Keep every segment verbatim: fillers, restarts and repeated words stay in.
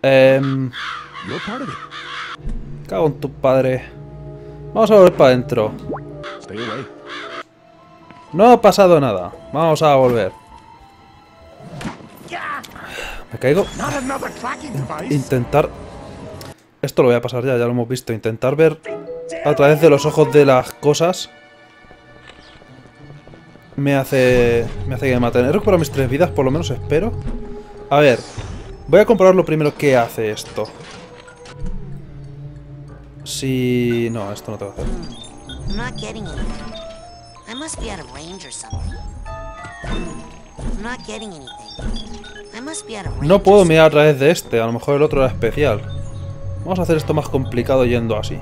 Eh, cago en tu padre. Vamos a volver para adentro. No ha pasado nada. Vamos a volver. Me caigo. Intentar... Esto lo voy a pasar ya, ya lo hemos visto. Intentar ver a través de los ojos de las cosas me hace... Me hace que me maten. He recuperado mis tres vidas, por lo menos espero. A ver. Voy a comprobar lo primero que hace esto. Si... No, esto no te va a hacer. No puedo mirar a través de este. A lo mejor el otro era especial. Vamos a hacer esto más complicado yendo así.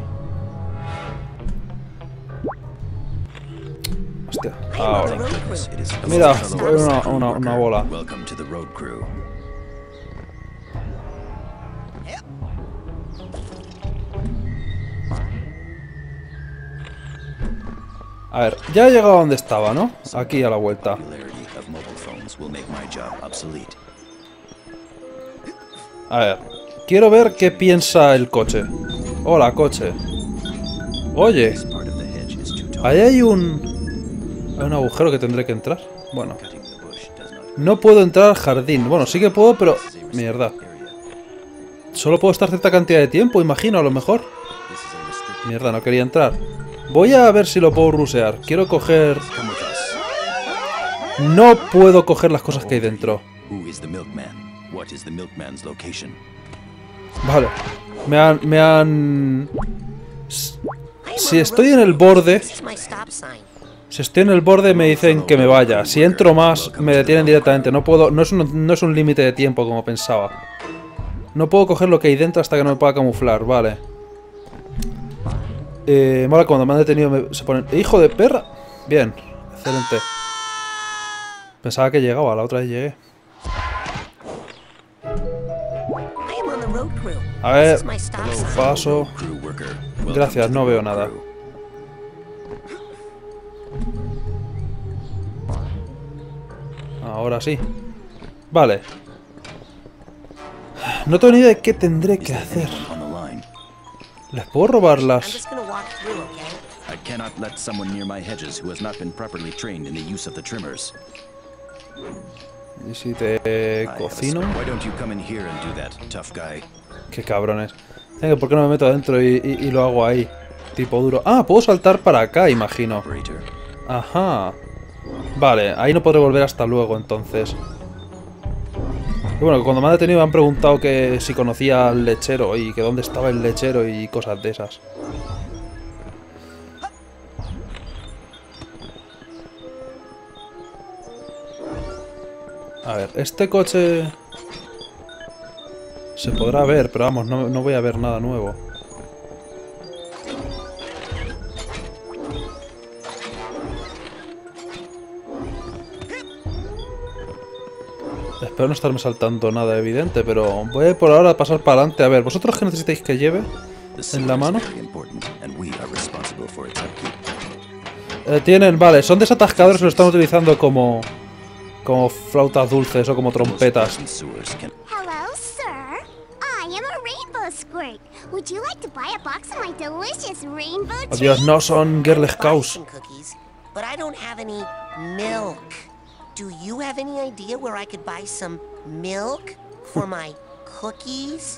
Hostia. Ahora. Mira, una, una, una bola. A ver, ya he llegado a donde estaba, ¿no? Aquí a la vuelta. A ver, quiero ver qué piensa el coche. Hola, coche. Oye, ahí hay un... Hay un agujero que tendré que entrar. Bueno. No puedo entrar al jardín. Bueno, sí que puedo, pero... Mierda. Solo puedo estar cierta cantidad de tiempo, imagino, a lo mejor. Mierda, no quería entrar. Voy a ver si lo puedo rusear. Quiero coger... No puedo coger las cosas que hay dentro. Vale. Me han... Me han... Si estoy en el borde... Si estoy en el borde me dicen que me vaya. Si entro más me detienen directamente. No puedo... No es un, no es un límite de tiempo como pensaba. No puedo coger lo que hay dentro hasta que no me pueda camuflar. Vale. Eh, mola cuando me han detenido me, se ponen... ¡Hijo de perra! Bien, excelente. Pensaba que llegaba, la otra vez llegué. A ver, paso. Gracias, no veo nada. Ahora sí. Vale. No tengo ni idea de qué tendré que hacer. ¿Les puedo robar las...? ¿Y si te cocino? Qué cabrones. ¿Por qué no me meto adentro y, y, y lo hago ahí? Tipo duro. Ah, puedo saltar para acá, imagino. Ajá. Vale, ahí no podré volver hasta luego, entonces. Y bueno, cuando me han detenido me han preguntado que si conocía al lechero y que dónde estaba el lechero y cosas de esas. A ver, este coche... Se podrá ver, pero vamos, no, no voy a ver nada nuevo. Espero no estarme saltando nada evidente, pero voy por ahora a pasar para adelante. A ver, ¿vosotros qué necesitáis que lleve en la mano? Eh, tienen, vale, son desatascadores que lo están utilizando como... Como flautas dulces o como trompetas. Oh Dios, no son Girl Scouts. Do you have any idea where I could buy some milk for my cookies?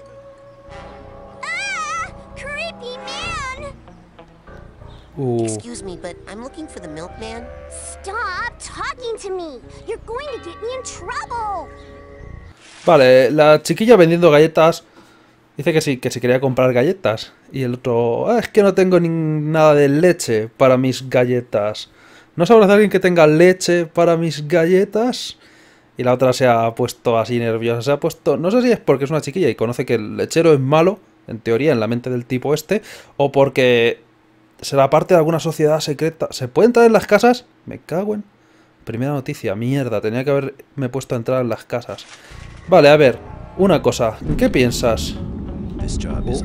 Ah! Creepy man! Uh. Excuse me, but I'm looking for the milkman. Stop talking to me. You're going to get me in trouble. Vale, la chiquilla vendiendo galletas dice que sí, que si quería comprar galletas. Y el otro, ah, es que no tengo ni nada de leche para mis galletas. ¿No sabrás de alguien que tenga leche para mis galletas? Y la otra se ha puesto así nerviosa. Se ha puesto... No sé si es porque es una chiquilla y conoce que el lechero es malo, en teoría, en la mente del tipo este, o porque será parte de alguna sociedad secreta. ¿Se puede entrar en las casas? Me cago en... Primera noticia, mierda. Tenía que haberme puesto a entrar en las casas. Vale, a ver. Una cosa. ¿Qué piensas? Uh.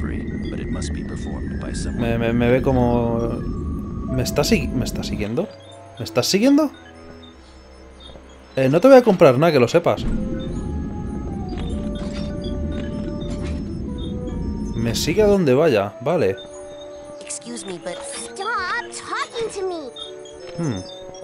Me, me, me ve como... ¿Me está, ¿Me está siguiendo? ¿Me estás siguiendo? Eh, no te voy a comprar nada, que lo sepas. Me sigue a donde vaya, vale. Excuse me, but Stop talking to me. Hmm.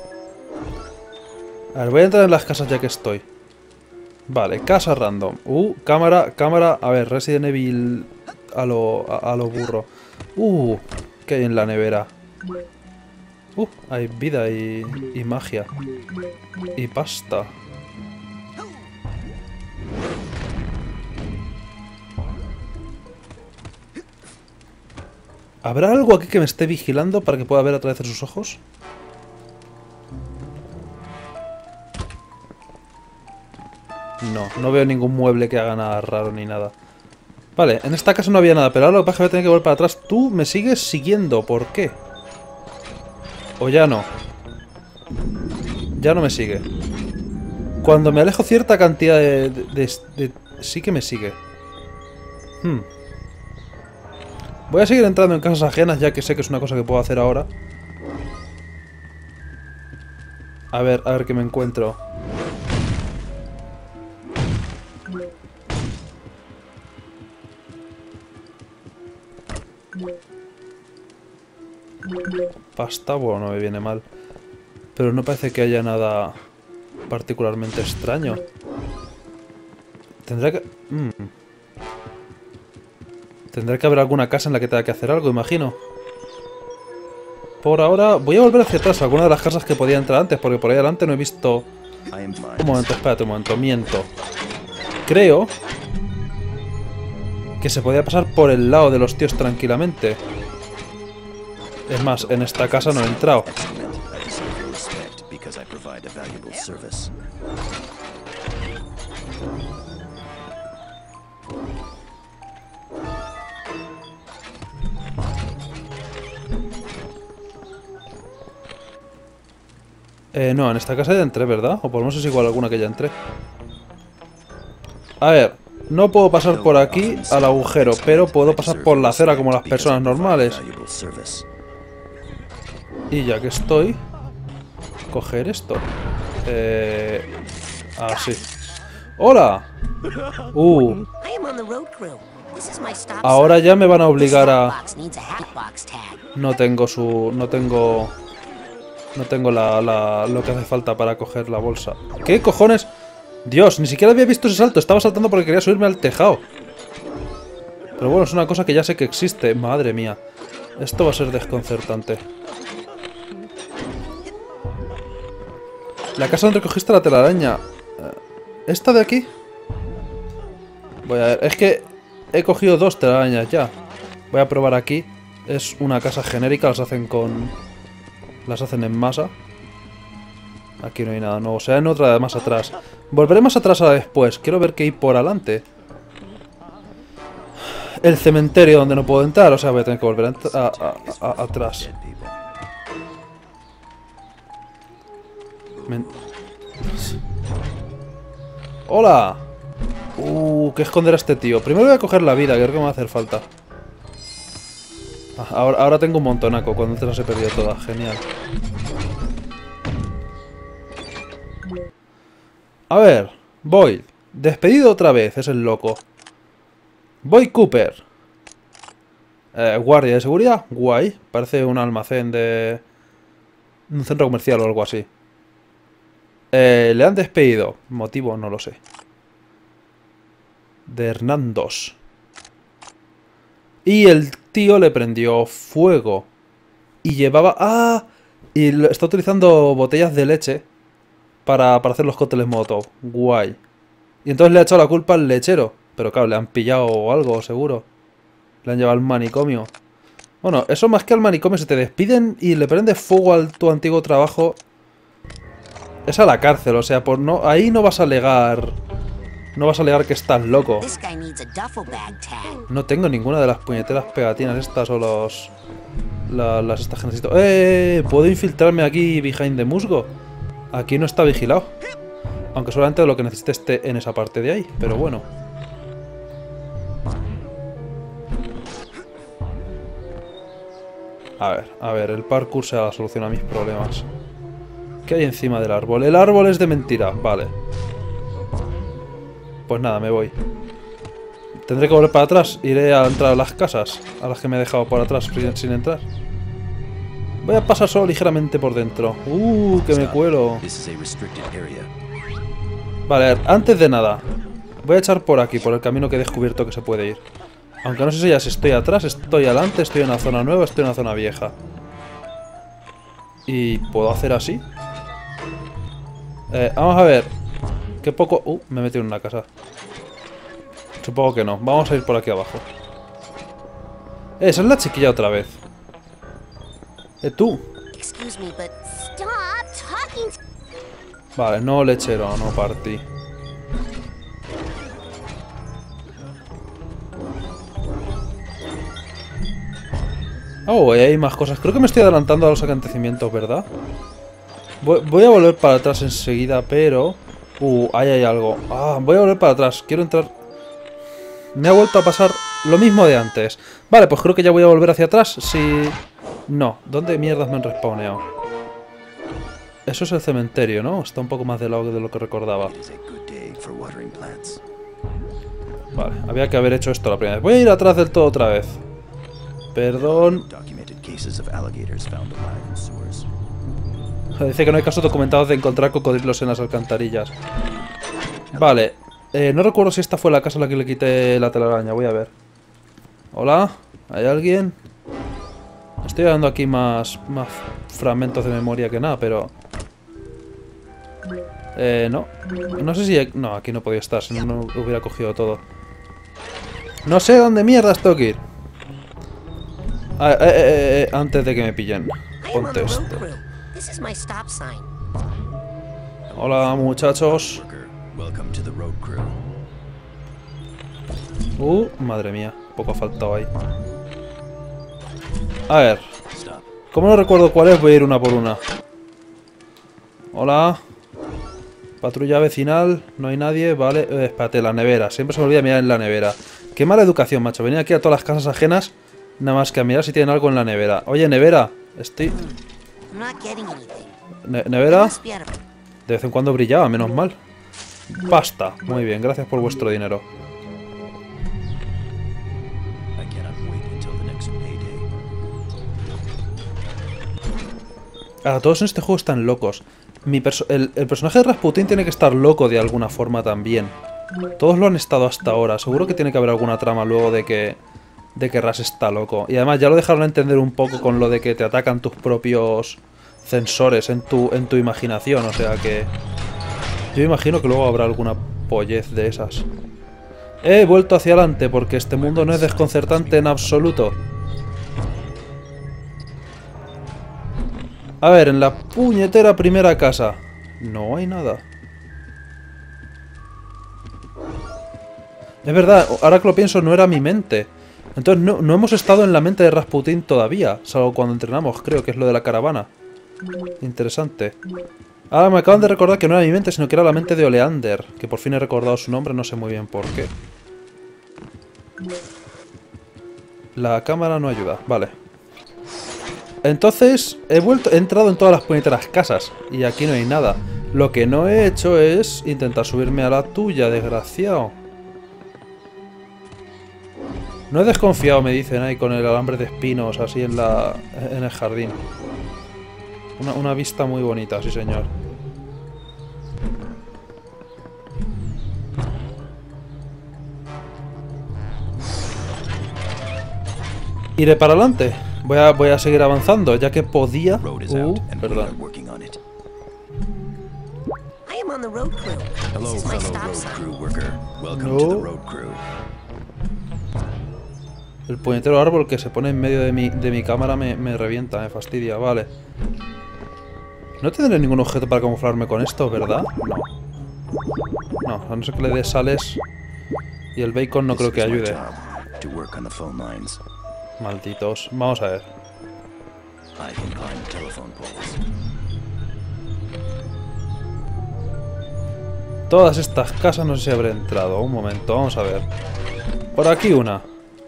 A ver, voy a entrar en las casas ya que estoy. Vale, casa random. Uh, cámara, cámara. A ver, Resident Evil a lo, a, a lo burro. Uh, ¿qué hay en la nevera? Uh, hay vida y, y magia. Y pasta. ¿Habrá algo aquí que me esté vigilando para que pueda ver a través de sus ojos? No, no veo ningún mueble que haga nada raro ni nada. Vale, en esta casa no había nada, pero ahora lo que pasa es que voy a tener que volver para atrás. Tú me sigues siguiendo, ¿por qué? O ya no. Ya no me sigue. Cuando me alejo cierta cantidad de... de, de, de sí que me sigue. Hmm. Voy a seguir entrando en casas ajenas, ya que sé que es una cosa que puedo hacer ahora. A ver, a ver qué me encuentro. Pasta, bueno, no me viene mal. Pero no parece que haya nada particularmente extraño. Tendrá que... Mm. Tendrá que haber alguna casa en la que tenga que hacer algo, imagino. Por ahora voy a volver hacia atrás a alguna de las casas que podía entrar antes, porque por ahí adelante no he visto... Un momento, espérate un momento, miento. Creo que se podía pasar por el lado de los tíos tranquilamente. Es más, en esta casa no he entrado. Eh, no, en esta casa ya entré, ¿verdad? O por lo menos es igual alguna que ya entré. A ver, no puedo pasar por aquí al agujero, pero puedo pasar por la acera como las personas normales. Y ya que estoy... Coger esto. Eh... Así. ¡Hola! Uh. I am on the road crew. This is my stop Ahora sign. ya me van a This obligar a... box needs a hat box tag. No tengo su... No tengo... No tengo la, la... lo que hace falta para coger la bolsa. ¿Qué cojones? Dios, ni siquiera había visto ese salto. Estaba saltando porque quería subirme al tejado. Pero bueno, es una cosa que ya sé que existe. Madre mía. Esto va a ser desconcertante. La casa donde recogiste la telaraña. ¿Esta de aquí? Voy a ver. Es que he cogido dos telarañas ya. Voy a probar aquí. Es una casa genérica. Las hacen con... Las hacen en masa. Aquí no hay nada nuevo. O sea, en otra de más atrás. Volveré más atrás a después. Quiero ver qué hay por adelante. El cementerio donde no puedo entrar. O sea, voy a tener que volver a, a, a, a, atrás. Men... ¡Hola! Uh, ¿qué esconder a este tío? Primero voy a coger la vida, que creo que me va a hacer falta. Ah, ahora, ahora tengo un montonaco, cuando antes las he perdido todas. Genial. A ver, Boyd. Despedido otra vez, es el loco. Boyd Cooper. Eh, guardia de seguridad, guay. Parece un almacén de... un centro comercial o algo así. Eh, le han despedido. Motivo no lo sé. De Hernandos. Y el tío le prendió fuego. Y llevaba... ¡Ah! Y lo, está utilizando botellas de leche para, para hacer los cócteles Molotov. Guay. Y entonces le ha echado la culpa al lechero. Pero claro, le han pillado o algo, seguro. Le han llevado al manicomio. Bueno, eso más que al manicomio. Se te despiden y le prende fuego a tu antiguo trabajo... Es a la cárcel, o sea, por no, ahí no vas a alegar... No vas a alegar que estás loco. This guy needs a duffel bag tag. No tengo ninguna de las puñeteras pegatinas estas o los... La, las estas que necesito. ¡Eh! ¿Puedo infiltrarme aquí behind the musgo? Aquí no está vigilado. Aunque solamente lo que necesite esté en esa parte de ahí, pero bueno. A ver, a ver, el parkour sea la solución a mis problemas. ¿Qué hay encima del árbol? El árbol es de mentira, vale. Pues nada, me voy. Tendré que volver para atrás. Iré a entrar a las casas, a las que me he dejado por atrás sin, sin entrar. Voy a pasar solo ligeramente por dentro. Uh, que me cuelo. Vale, a ver, antes de nada, voy a echar por aquí, por el camino que he descubierto que se puede ir. Aunque no sé si ya si estoy atrás, estoy adelante, estoy en una zona nueva, estoy en una zona vieja. ¿Y puedo hacer así? Eh, vamos a ver. Qué poco... Uh, me he metido en una casa. Supongo que no. Vamos a ir por aquí abajo. Eh, esa es la chiquilla otra vez. Eh, tú. Excuse me, but stop talking to Vale, no lechero, no partí. Oh, y hay más cosas. Creo que me estoy adelantando a los acontecimientos, ¿verdad? Voy, voy a volver para atrás enseguida, pero... Uh, ahí hay algo. Ah, voy a volver para atrás. Quiero entrar... Me ha vuelto a pasar lo mismo de antes. Vale, pues creo que ya voy a volver hacia atrás. Si... No. ¿Dónde mierdas me han respawneado? Eso es el cementerio, ¿no? Está un poco más de lado de lo que recordaba. Vale, había que haber hecho esto la primera vez. Voy a ir atrás del todo otra vez. Perdón. Dice que no hay casos documentados de encontrar cocodrilos en las alcantarillas. Vale. Eh, no recuerdo si esta fue la casa a la que le quité la telaraña. Voy a ver. Hola. ¿Hay alguien? Estoy dando aquí más, más fragmentos de memoria que nada, pero... Eh, no. No sé si... Hay... No, aquí no podía estar, si no, no hubiera cogido todo. No sé dónde mierdas tengo que ir. Ah, eh, eh, eh, eh, antes de que me pillen. Ponte esto. Hola, muchachos. Uh, madre mía. Poco ha faltado ahí. A ver. Como no recuerdo cuál es, voy a ir una por una. Hola. Patrulla vecinal. No hay nadie. Vale. Eh, espérate, la nevera. Siempre se me olvida mirar en la nevera. Qué mala educación, macho. Venir aquí a todas las casas ajenas. Nada más que a mirar si tienen algo en la nevera. Oye, nevera. Estoy... Ne ¿Nevera? De vez en cuando brillaba, menos mal. Basta. Muy bien, gracias por vuestro dinero. Ahora, todos en este juego están locos. Mi perso el, el personaje de Rasputin tiene que estar loco de alguna forma también. Todos lo han estado hasta ahora. Seguro que tiene que haber alguna trama luego de que... De que Ras está loco. Y además ya lo dejaron entender un poco con lo de que te atacan tus propios sensores en tu, en tu imaginación. O sea que... Yo imagino que luego habrá alguna pollez de esas. He vuelto hacia adelante porque este mundo no es desconcertante en absoluto. A ver, en la puñetera primera casa. No hay nada. Es verdad, ahora que lo pienso, no era mi mente. Entonces no, no hemos estado en la mente de Rasputin todavía. Salvo cuando entrenamos, creo que es lo de la caravana. Interesante. Ahora me acaban de recordar que no era mi mente, sino que era la mente de Oleander. Que por fin he recordado su nombre, no sé muy bien por qué. La cámara no ayuda, vale. Entonces, he vuelto, he entrado en todas las puñeteras casas. Y aquí no hay nada. Lo que no he hecho es intentar subirme a la tuya, desgraciado. No he desconfiado, me dicen ahí, con el alambre de espinos, así en la en el jardín. Una, una vista muy bonita, sí señor. Iré para adelante. Voy a, voy a seguir avanzando, ya que podía... Uh, perdón. No. El puñetero árbol que se pone en medio de mi, de mi cámara me, me revienta, me fastidia, vale. No tendré ningún objeto para camuflarme con esto, ¿verdad? No. No, a no ser que le dé sales. Y el bacon no creo que ayude. Malditos. Vamos a ver. Todas estas casas no sé si habré entrado. Un momento, vamos a ver. Por aquí una.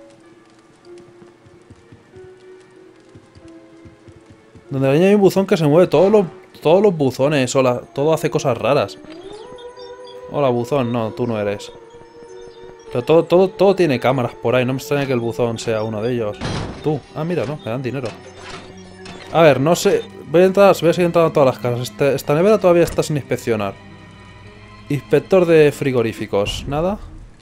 Donde hay un buzón que se mueve. Todos los, todos los buzones. Hola, todo hace cosas raras. Hola, buzón. No, tú no eres. Pero todo, todo, todo tiene cámaras por ahí. No me extraña que el buzón sea uno de ellos. Tú. Ah, mira, no. Me dan dinero. A ver, no sé. Voy a entrar, voy a seguir entrando a todas las casas. Este, esta nevera todavía está sin inspeccionar. Inspector de frigoríficos. ¿Nada?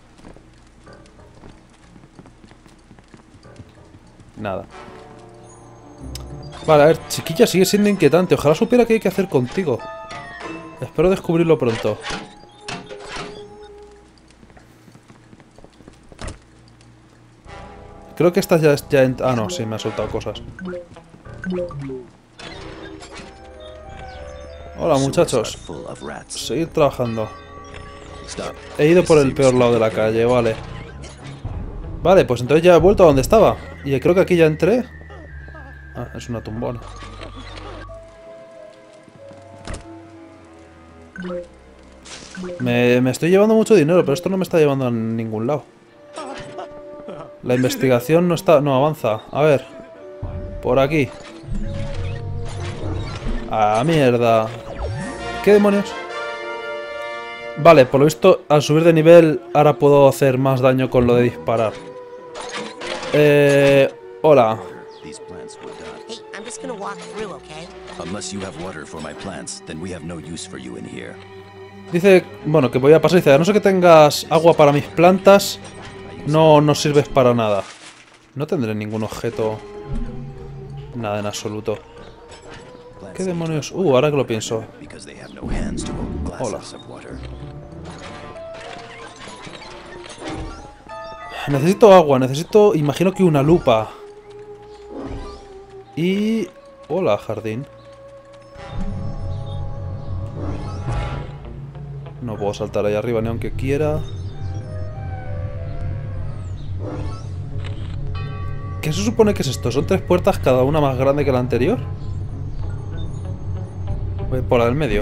Nada. Vale, a ver, chiquilla, sigue siendo inquietante. Ojalá supiera qué hay que hacer contigo. Espero descubrirlo pronto. Creo que esta ya es... Ya ah, no, sí, me ha soltado cosas. Hola, muchachos. Seguid trabajando. He ido por el peor lado de la calle, vale. Vale, pues entonces ya he vuelto a donde estaba. Y creo que aquí ya entré. Ah, es una tumbona. Me, me estoy llevando mucho dinero, pero esto no me está llevando a ningún lado. La investigación no está... No avanza. A ver. Por aquí. Ah, mierda. ¿Qué demonios? Vale, por lo visto, al subir de nivel, ahora puedo hacer más daño con lo de disparar. Eh... Hola. Hey, I'm just gonna walk through, okay? Unless you have water for my plants, then we have no use for you in here. Dice, bueno, que voy a pasar y dice, a no ser que tengas agua para mis plantas, no, no sirves para nada. No tendré ningún objeto. Nada en absoluto. ¿Qué demonios? Uh, ahora que lo pienso. Hola. Necesito agua, necesito, imagino que una lupa. Y... Hola, jardín. No puedo saltar ahí arriba ni aunque quiera. ¿Qué se supone que es esto? ¿Son tres puertas cada una más grande que la anterior? Voy por la del medio.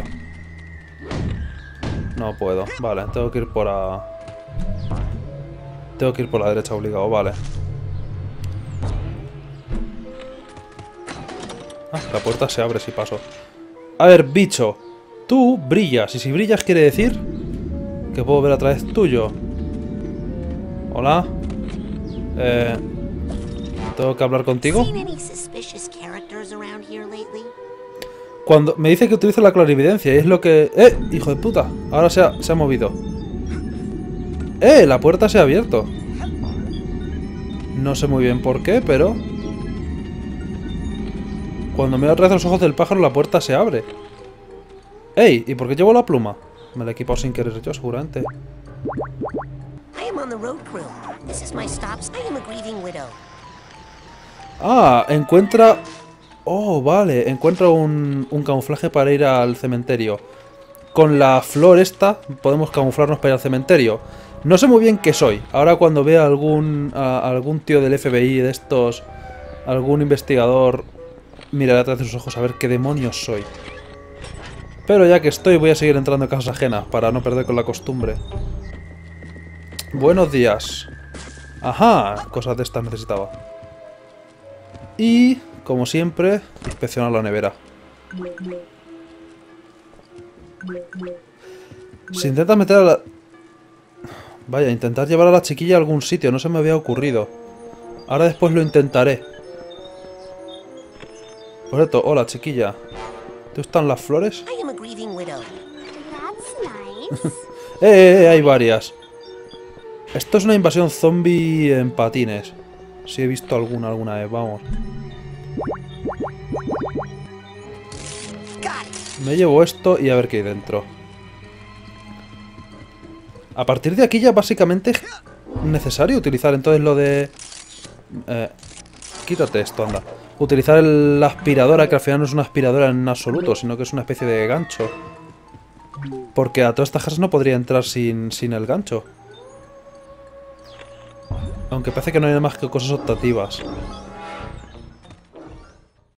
No puedo. Vale, tengo que ir por la... Tengo que ir por la derecha obligado, vale. Ah, la puerta se abre si paso. A ver, bicho. Tú brillas. Y si brillas quiere decir que puedo ver a través tuyo. Hola. Eh... ¿Tengo que hablar contigo? Cuando me dice que utilizo la clarividencia y es lo que... ¡Eh! ¡Hijo de puta! Ahora se ha, se ha movido. ¡Eh! La puerta se ha abierto. No sé muy bien por qué, pero... Cuando me atrae los ojos del pájaro, la puerta se abre. ¡Ey! ¿Y por qué llevo la pluma? Me la he equipado sin querer yo, seguramente. Ah, encuentra... Oh, vale. Encuentra un, un camuflaje para ir al cementerio. Con la flor esta podemos camuflarnos para ir al cementerio. No sé muy bien qué soy. Ahora cuando vea algún, a, algún tío del F B I de estos, algún investigador, miraré atrás de sus ojos a ver qué demonios soy. Pero ya que estoy voy a seguir entrando en casas ajenas para no perder con la costumbre. Buenos días. Ajá, cosas de estas necesitaba. Y, como siempre, inspeccionar la nevera. Si intentas meter a la... Vaya, intentar llevar a la chiquilla a algún sitio, no se me había ocurrido. Ahora después lo intentaré. Por cierto, hola chiquilla. ¿Te gustan las flores? eh, eh, eh, hay varias. Esto es una invasión zombie en patines. Si he visto alguna alguna vez, vamos. Me llevo esto y a ver qué hay dentro. A partir de aquí ya básicamente es necesario utilizar entonces lo de... Eh, quítate esto, anda. Utilizar el, la aspiradora, que al final no es una aspiradora en absoluto, sino que es una especie de gancho. Porque a todas estas casas no podría entrar sin, sin el gancho. Aunque parece que no hay nada más que cosas optativas.